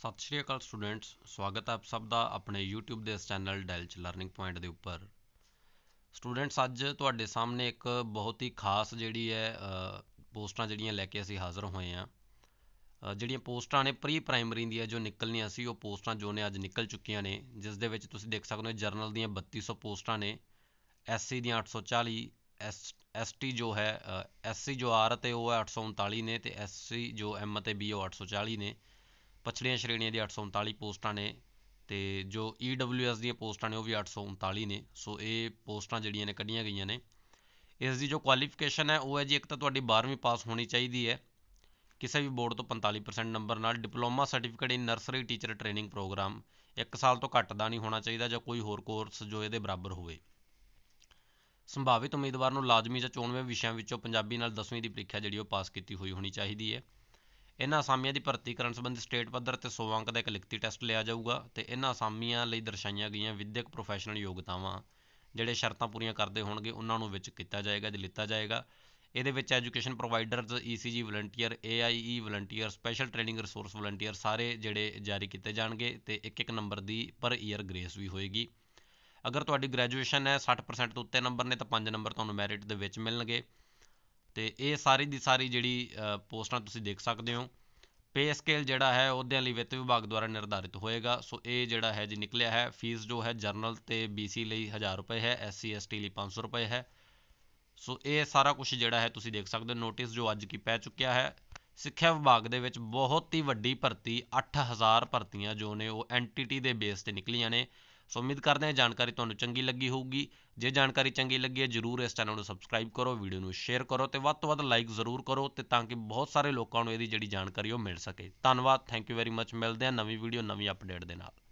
ਸਤਿ ਸ਼੍ਰੀ ਅਕਾਲ ਸਟੂਡੈਂਟਸ, ਸਵਾਗਤ ਹੈ ਆਪ ਸਭ ਦਾ ਆਪਣੇ YouTube ਦੇ ਇਸ ਚੈਨਲ ਡੈਲਚ ਲਰਨਿੰਗ ਪੁਆਇੰਟ ਦੇ ਉੱਪਰ। ਸਟੂਡੈਂਟਸ, ਅੱਜ ਤੁਹਾਡੇ ਸਾਹਮਣੇ ਇੱਕ ਬਹੁਤ ਹੀ ਖਾਸ ਜਿਹੜੀ ਹੈ ਪੋਸਟਾਂ ਜਿਹੜੀਆਂ ਲੈ ਕੇ ਅਸੀਂ ਹਾਜ਼ਰ ਹੋਏ ਹਾਂ। ਜਿਹੜੀਆਂ ਪੋਸਟਾਂ ਨੇ ਪ੍ਰੀ ਪ੍ਰਾਇਮਰੀ ਦੀਆਂ ਜੋ ਨਿਕਲਣੀਆਂ ਸੀ, ਉਹ ਪੋਸਟਾਂ ਜੋ ਨੇ ਅੱਜ ਨਿਕਲ ਚੁੱਕੀਆਂ ਨੇ, ਜਿਸ ਦੇ ਵਿੱਚ ਤੁਸੀਂ ਦੇਖ ਸਕਦੇ ਹੋ ਜਰਨਲ ਦੀਆਂ 3200 ਪੋਸਟਾਂ ਨੇ, SC ਦੀਆਂ 840, ST ਜੋ ਹੈ SC ਜੋ R ਅਤੇ ਉਹ ਹੈ 839 ਨੇ, ਅਤੇ SC ਜੋ M ਅਤੇ B ਉਹ 840 ਨੇ। ਪਛੜੀਆਂ ਸ਼੍ਰੇਣੀਆਂ ਦੀ 839 ਪੋਸਟਾਂ ਨੇ, ਅਤੇ ਜੋ EWS ਦੀਆਂ ਪੋਸਟਾਂ ਨੇ ਉਹ ਵੀ 839 ਨੇ। ਸੋ ਇਹ ਪੋਸਟਾਂ ਜਿਹੜੀਆਂ ਨੇ ਕੱਢੀਆਂ ਗਈਆਂ ਨੇ। ਇਸ ਦੀ ਜੋ ਕੁਆਲੀਫਿਕੇਸ਼ਨ ਹੈ ਉਹ ਹੈ ਜੀ, ਇੱਕ ਤਾਂ ਤੁਹਾਡੀ 12ਵੀਂ ਪਾਸ ਹੋਣੀ ਚਾਹੀਦੀ ਹੈ ਕਿਸੇ ਵੀ ਬੋਰਡ ਤੋਂ 45% ਨੰਬਰ ਨਾਲ। Diploma certificate in nursery teacher training programme 1 ਸਾਲ ਤੋਂ ਘੱਟ ਦਾ ਨਹੀਂ ਹੋਣਾ ਚਾਹੀਦਾ, ਜਾਂ ਕੋਈ ਹੋਰ ਕੋਰਸ ਜੋ ਇਹਦੇ ਬਰਾਬਰ ਹੋਵੇ। ਸੰਭਾਵਿਤ ਉਮੀਦਵਾਰ ਨੂੰ ਲਾਜ਼ਮੀ ਜਾਂ ਚੋਣਵੇਂ ਵਿਸ਼ਿਆਂ ਵਿੱਚੋਂ ਪੰਜਾਬੀ ਨਾਲ 10ਵੀਂ ਦੀ ਪ੍ਰੀਖਿਆ ਜਿਹੜੀ ਉਹ ਪਾਸ ਕੀਤੀ ਹੋਈ ਹੋਣੀ ਚਾਹੀਦੀ ਹੈ। ਇਹਨਾਂ ਅਸਾਮੀਆਂ ਦੀ ਭਰਤੀ ਕਰਨ ਸੰਬੰਧੀ ਸਟੇਟ ਪੱਧਰ 'ਤੇ 100 ਅੰਕ ਦਾ ਇੱਕ ਲਿਖਤੀ ਟੈਸਟ ਲਿਆ ਜਾਊਗਾ, ਅਤੇ ਇਹਨਾਂ ਅਸਾਮੀਆਂ ਲਈ ਦਰਸਾਈਆਂ ਗਈਆਂ ਵਿਦਿਅਕ ਪ੍ਰੋਫੈਸ਼ਨਲ ਯੋਗਤਾਵਾਂ ਜਿਹੜੇ ਸ਼ਰਤਾਂ ਪੂਰੀਆਂ ਕਰਦੇ ਹੋਣਗੇ ਉਹਨਾਂ ਨੂੰ ਵਿੱਚ ਕੀਤਾ ਜਾਏਗਾ ਜਾਂ ਲਿੱਤਾ ਜਾਏਗਾ। ਇਹਦੇ ਵਿੱਚ education providers, ECG volunteer, AIE volunteer, special training resource volunteer ਸਾਰੇ ਜਿਹੜੇ ਜਾਰੀ ਕੀਤੇ ਜਾਣਗੇ, ਅਤੇ ਇੱਕ ਨੰਬਰ ਦੀ ਪਰ ਈਅਰ ਗ੍ਰੇਸ ਵੀ ਹੋਏਗੀ। ਅਗਰ ਤੁਹਾਡੀ ਗ੍ਰੈਜੂਏਸ਼ਨ ਹੈ 60% ਤੋਂ ਉੱਤੇ ਨੰਬਰ ਨੇ, ਤਾਂ 5 ਨੰਬਰ ਤੁਹਾਨੂੰ ਮੈਰਿਟ ਦੇ ਵਿੱਚ ਮਿਲਣਗੇ। ਅਤੇ ਇਹ ਸਾਰੀ ਦੀ ਸਾਰੀ ਜਿਹੜੀ ਪੋਸਟਾਂ ਤੁਸੀਂ ਦੇਖ ਸਕਦੇ ਹੋ। ਪੇ ਸਕੇਲ ਜਿਹੜਾ ਹੈ ਅਹੁਦਿਆਂ ਲਈ ਵਿੱਤ ਵਿਭਾਗ ਦੁਆਰਾ ਨਿਰਧਾਰਿਤ ਹੋਏਗਾ। ਸੋ ਇਹ ਜਿਹੜਾ ਹੈ ਜੀ ਨਿਕਲਿਆ ਹੈ। ਫੀਸ ਜੋ ਹੈ ਜਰਨਲ ਅਤੇ BC ਲਈ 1000 ਰੁਪਏ ਹੈ, SC ST ਲਈ 500 ਰੁਪਏ ਹੈ। ਸੋ ਇਹ ਸਾਰਾ ਕੁਛ ਜਿਹੜਾ ਹੈ ਤੁਸੀਂ ਦੇਖ ਸਕਦੇ ਹੋ। ਨੋਟਿਸ ਜੋ ਅੱਜ ਕੀ ਪੈ ਚੁੱਕਿਆ ਹੈ। ਸਿੱਖਿਆ ਵਿਭਾਗ ਦੇ ਵਿੱਚ ਬਹੁਤ ਹੀ ਵੱਡੀ ਭਰਤੀ 8000 ਭਰਤੀਆਂ ਜੋ ਨੇ ਉਹ NTT ਦੇ ਬੇਸ 'ਤੇ ਨਿਕਲੀਆਂ ਨੇ। ਸੋ ਉਮੀਦ ਕਰਦੇ ਹਾਂ ਜਾਣਕਾਰੀ ਤੁਹਾਨੂੰ ਚੰਗੀ ਲੱਗੀ ਹੋਊਗੀ। ਜੇ ਜਾਣਕਾਰੀ ਚੰਗੀ ਲੱਗੀ ਹੈ, ਜ਼ਰੂਰ ਇਸ ਚੈਨਲ ਨੂੰ ਸਬਸਕ੍ਰਾਈਬ ਕਰੋ, ਵੀਡੀਓ ਨੂੰ ਸ਼ੇਅਰ ਕਰੋ, ਅਤੇ ਵੱਧ ਤੋਂ ਵੱਧ ਲਾਈਕ ਜ਼ਰੂਰ ਕਰੋ, ਅਤੇ ਤਾਂ ਕਿ ਬਹੁਤ ਸਾਰੇ ਲੋਕਾਂ ਨੂੰ ਇਹਦੀ ਜਿਹੜੀ ਜਾਣਕਾਰੀ ਉਹ ਮਿਲ ਸਕੇ। ਧੰਨਵਾਦ, ਥੈਂਕ ਯੂ ਵੈਰੀ ਮੱਚ। ਮਿਲਦੇ ਹਾਂ ਨਵੀਂ ਵੀਡੀਓ ਨਵੀਂ ਅਪਡੇਟ ਦੇ ਨਾਲ।